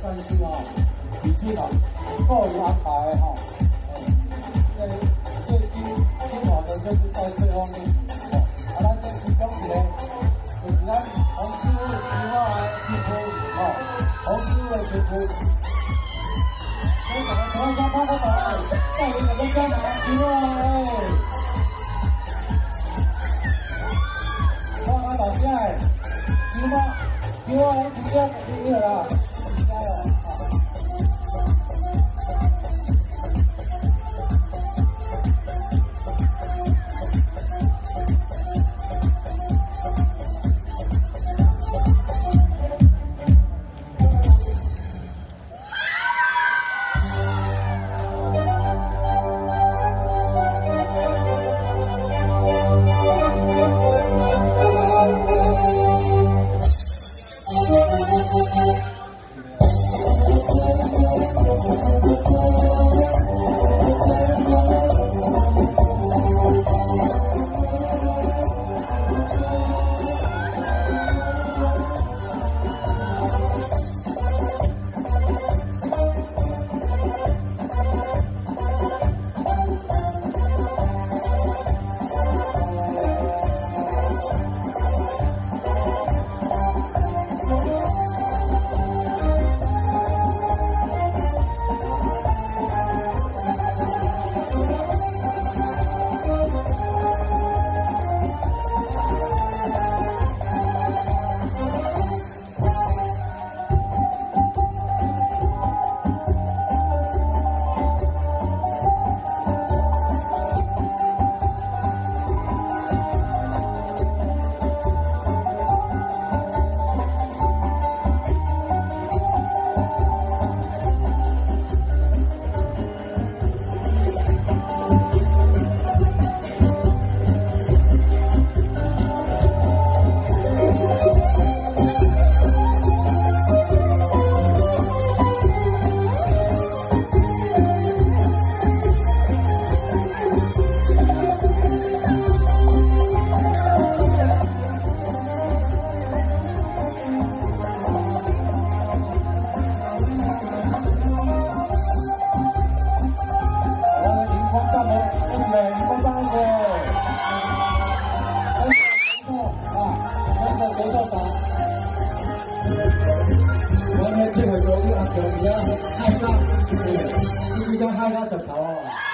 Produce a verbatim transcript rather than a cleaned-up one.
算是哦，已经哦够有安排的哈。因为最精精华的就是在这方面。哦，啊，咱这其中一个就是咱洪师傅计划的新妇，哦，洪师傅的新妇。所以大家看一下他的答案，带领我们家长计划哎。 老师哎，给我给我来直接给你了，加油！这个时候要怎么样害怕？对，就是要害怕枕头哦。